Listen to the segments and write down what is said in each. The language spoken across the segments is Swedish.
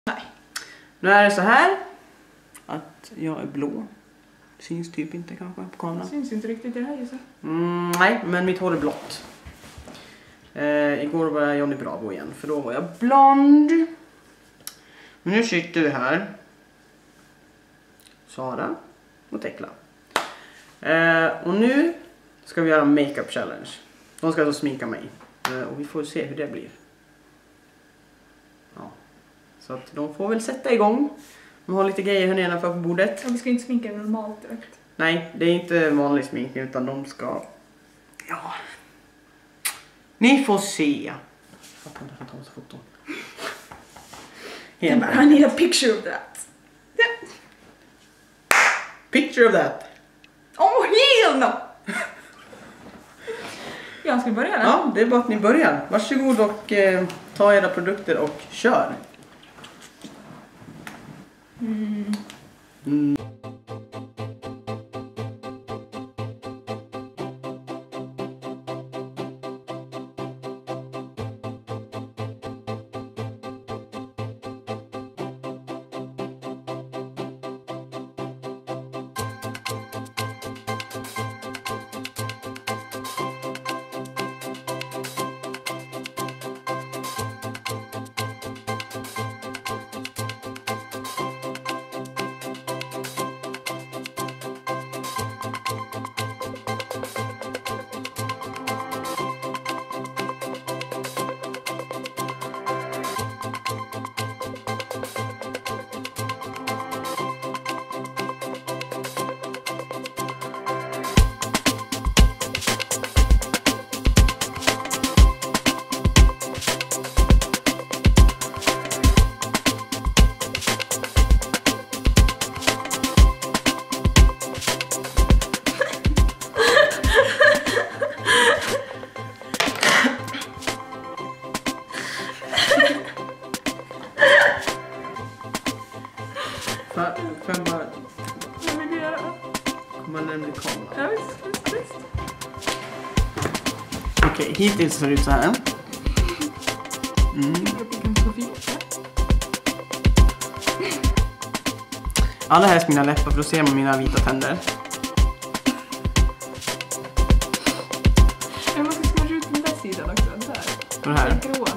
Nej. Nu är det så här att jag är blå. Syns typ inte kanske på kameran. Syns inte riktigt i det här ljuset. Nej, men mitt hår är blått. Igår var jag Johnny Bravo igen, för då var jag blond. Men nu sitter vi här. Sara och Tekla. Och nu ska vi göra makeup challenge. De ska alltså sminka mig. Och vi får se hur det blir. Ja. Så att de får väl sätta igång. De har lite grejer här nedanför på bordet. Ja, vi ska inte sminka normalt direkt. Nej, det är inte vanlig sminkning utan de ska... Ja... Ni får se. Jag fattar inte att ta massa foton. I need a picture of that. Yeah. Picture of that. Oh, hell no! Jag ska börja nu. Ja, det är bara att ni börjar. Varsågod och ta era produkter och kör. Vad vill du göra? Kommer nämligen kameran. Ja, visst. Okej, hittills ser det ut så här. Allra helst mina läppar för att se mina vita tänder. Jag måste smörja ut den där sidan också. Där. Och det här. Det är grå.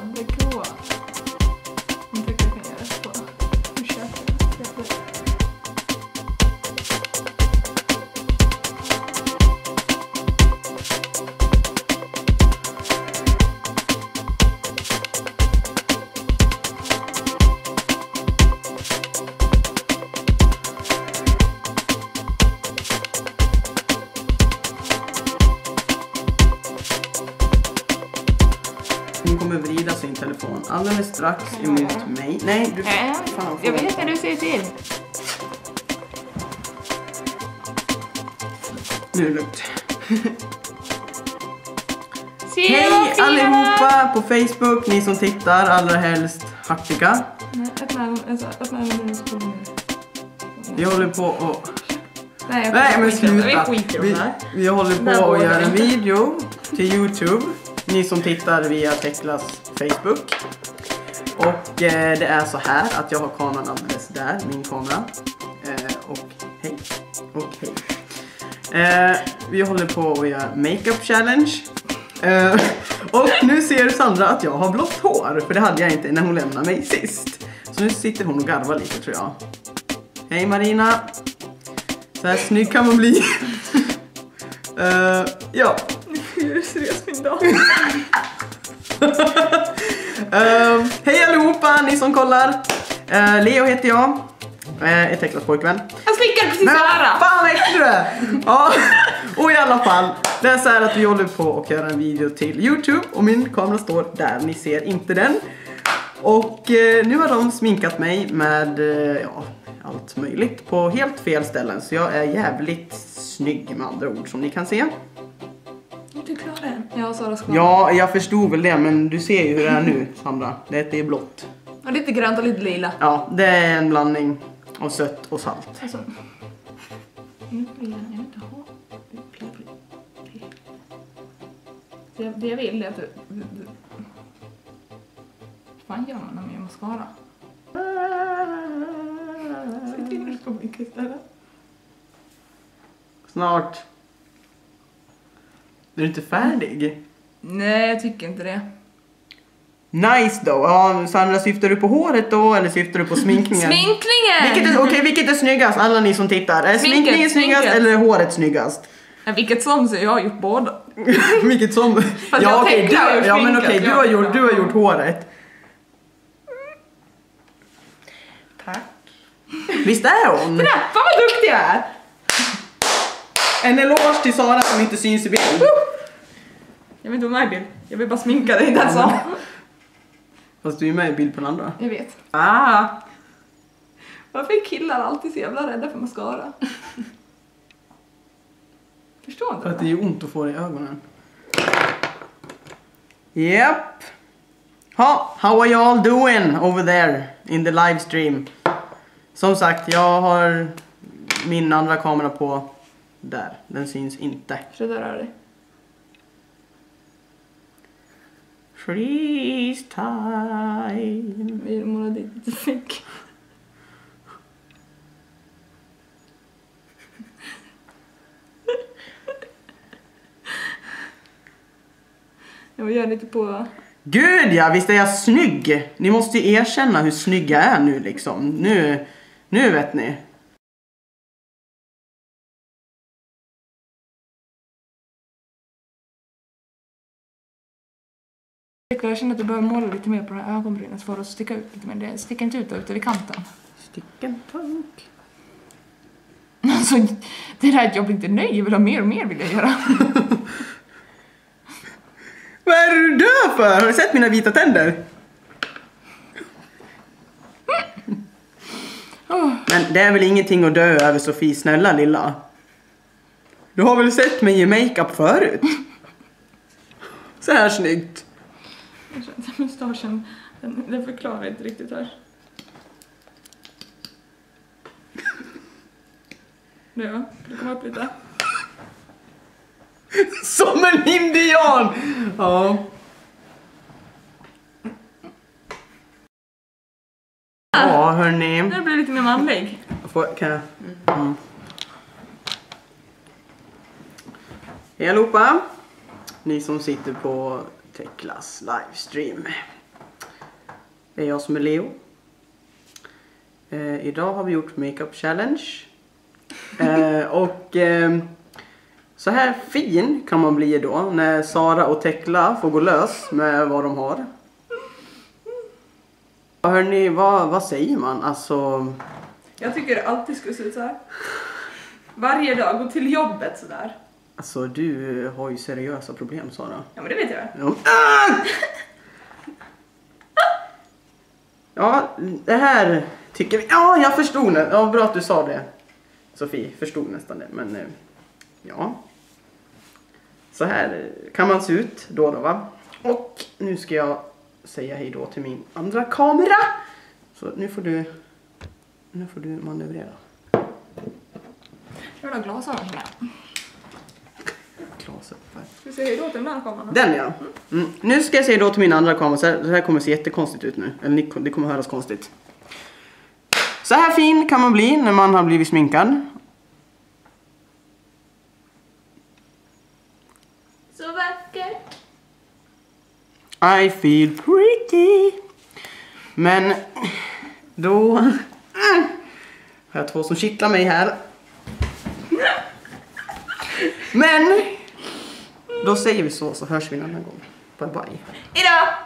Inte kan jag göra så. Nu köper jag. Hon kommer vrida sin telefon alldeles strax emot mig. Nej, du fan. Jag vet att du säger till. Nu är det lugnt. Hej allihopa på Facebook, ni som tittar, allra helst Hartika. Öppna ögonen så kommer Vi håller på och... Nej, men sluta. Vi håller på att göra en video till YouTube. Ni som tittar via Teklas Facebook. Och det är så här att jag har kameran alldeles där, min kamera. Och hej. Vi håller på att göra makeup challenge. Och nu ser Sandra att jag har blått hår. För det hade jag inte när hon lämnade mig sist. Så nu sitter hon och garvar lite, tror jag. Hej Marina. Så här snygg kan man bli. Ja. Hur seriös min dag? Hej allihopa, ni som kollar. Leo heter jag. Är Teklas pojkvän. Jag slickar precis här. Fan vad äcklig du är. Ja. Och i alla fall, det är så här att vi håller på att göra en video till YouTube. Och min kamera står där, ni ser inte den. Och nu har de sminkat mig med allt möjligt på helt fel ställen. Så jag är jävligt snygg med andra ord, som ni kan se. Du klarar den. Ja, Sara ska. Ja, jag förstod väl det, men du ser ju hur det är nu, Sandra. Det är blått. Och lite grönt och lite lila. Ja, det är en blandning av sött och salt. Alltså. Jag vill inte ha. Det jag vill är att du... Fan gör man med mascara? Säg till på mycket istället. Snart. Är du inte färdig? Nej, jag tycker inte det. Nice då. Ja, Sandra, syftar du på håret då eller syftar du på sminkningen? Sminkningen! Vilket är snyggast? Alla ni som tittar. Är sminkningen snyggast eller är håret snyggast? Ja, vilket som så jag har gjort båda. Vilket som? Ja, okej, du har gjort håret. Tack. Visst är hon? Fan vad duktig jag är! En eloge till Sara som inte syns i bild. Jag vill inte vara med i bild. Jag vill bara sminka dig, that's all. Fast du är med i bild på den andra. Jag vet. Ah. Varför är killar alltid så jävla rädda för mascara? Förstår inte. För att det är ont att få det i ögonen. Yep. How are you all doing over there in the live stream? Som sagt, jag har min andra kamera på där. Den syns inte. Sluta röra dig. Freeze time. Vi målar dit lite fick. Jag vill göra lite på... Gud ja, visst är jag snygg. Ni måste ju erkänna hur snygg jag är nu liksom. Nu vet ni. Jag känner att du behöver måla lite mer på det här ögonbrynet för att sticka ut lite mer. Det sticker inte ut där ute vid kanten. Sticken tank. Alltså, det där att jag blir inte nöjd. Jag vill ha mer och mer vill jag göra. Vad är du död för? Har du sett mina vita tänder? Men det är väl ingenting att dö över, Sofie, snälla lilla. Du har väl sett mig i makeup förut? Så här snyggt. Jag känner att mustaschen, den förklarar inte riktigt här. Ja, det kommer upp lite. Som en indian! Ja. Ja, hörni. Det blir lite mer manlig. Kan jag? Mm. Hej allihopa. Ni som sitter på Teklas livestream. Det är jag som är Leo. Idag har vi gjort makeup challenge. Så här fin kan man bli då när Sara och Tekla får gå lös med vad de har. Hörni, vad säger man? Alltså... Jag tycker det alltid skulle se ut så här. Varje dag, gå till jobbet så där. Alltså, du har ju seriösa problem, Sara. Ja, men det vet jag. Ja, ja, det här tycker vi... Ja, jag förstod det. Ja, bra att du sa det. Sofie förstod nästan det, men ja. Så här kan man se ut då, va? Och nu ska jag säga hej då till min andra kamera. Så nu får du manövrera. Jag vill ha glasögon här. Glaset där. Ska vi säga hej då till den här kameran? Den ja. Mm. Nu ska jag säga då till min andra kamera. Så det här kommer se jättekonstigt ut nu. Eller det kommer höras konstigt. Så här fin kan man bli när man har blivit sminkad. Så vacker. I feel pretty. Men då har jag två som kittlar mig här. Men då säger vi så hörs vi en annan gång. Bye bye. Hejdå!